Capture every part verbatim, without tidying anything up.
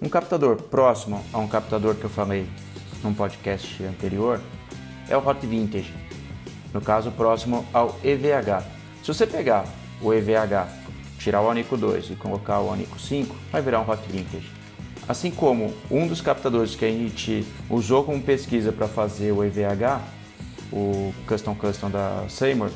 Um captador próximo a um captador que eu falei num podcast anterior é o Hot Vintage, no caso próximo ao E V H. Se você pegar o E V H, tirar o Onico dois e colocar o Onico cinco, vai virar um Hot Vintage. Assim como um dos captadores que a gente usou como pesquisa para fazer o E V H, o Custom Custom da Seymour,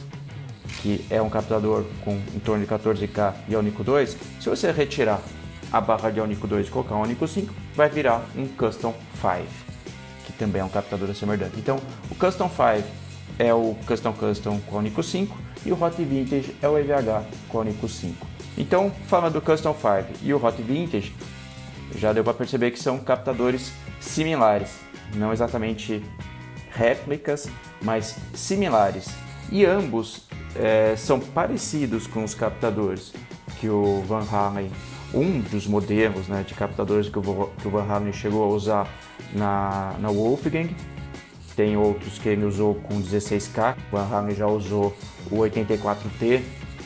que é um captador com em torno de quatorze K e Onico dois, se você retirar a barra de Onico dois e colocar o Onico cinco, vai virar um Custom cinco, que também é um captador da Seymour Duncan. Então, o Custom cinco é o Custom Custom com Onico cinco e o Hot Vintage é o E V H com Onico cinco. Então, falando do Custom cinco e o Hot Vintage, já deu para perceber que são captadores similares, não exatamente réplicas, mas similares. E ambos é, são parecidos com os captadores que o Van Halen, um dos modelos, né, de captadores que o, que o Van Halen chegou a usar na, na Wolfgang. Tem outros que ele usou com dezesseis K, o Van Halen já usou o oitenta e quatro T,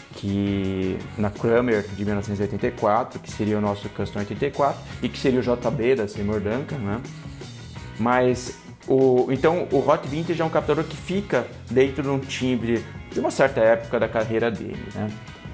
que na Kramer de mil novecentos e oitenta e quatro, que seria o nosso Custom oitenta e quatro, e que seria o J B da Seymour Duncan, né? Mas o, então o Hot Vintage é um captador que fica dentro de um timbre de uma certa época da carreira dele, né?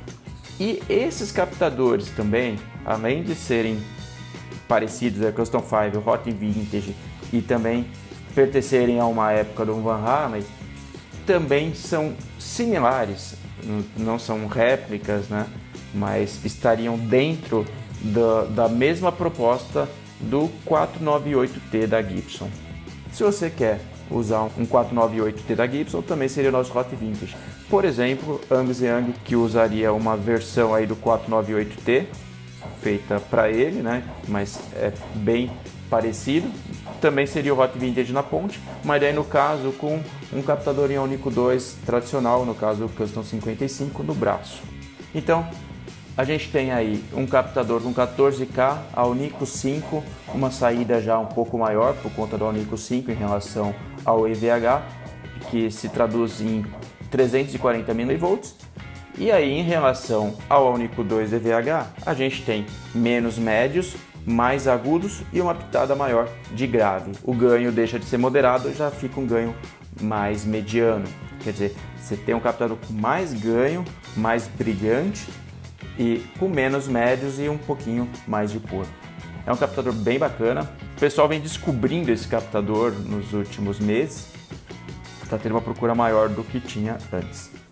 E esses captadores também, além de serem parecidos a Custom cinco, o Hot Vintage, e também pertencerem a uma época do Van Halen, também são similares, não são réplicas, né? Mas estariam dentro da, da mesma proposta do quatrocentos e noventa e oito T da Gibson. Se você quer usar um quatrocentos e noventa e oito T da Gibson, também seria o nosso Hot Vintage. Por exemplo, Angus Young, que usaria uma versão aí do quatrocentos e noventa e oito T, feita para ele, né? Mas é bem parecido. Também seria o Hot Vintage na ponte, mas daí no caso com um captador em Onico dois tradicional, no caso o Custom cinquenta e cinco, no braço. Então, a gente tem aí um captador com quatorze K, a Onico cinco, uma saída já um pouco maior por conta do Onico cinco em relação ao E V H, que se traduz em trezentos e quarenta milivolts. E aí em relação ao Onico dois E V H, a gente tem menos médios, mais agudos e uma pitada maior de grave. O ganho deixa de ser moderado, já fica um ganho mais mediano. Quer dizer, você tem um captador com mais ganho, mais brilhante e com menos médios e um pouquinho mais de cor. É um captador bem bacana. O pessoal vem descobrindo esse captador nos últimos meses. Está tendo uma procura maior do que tinha antes.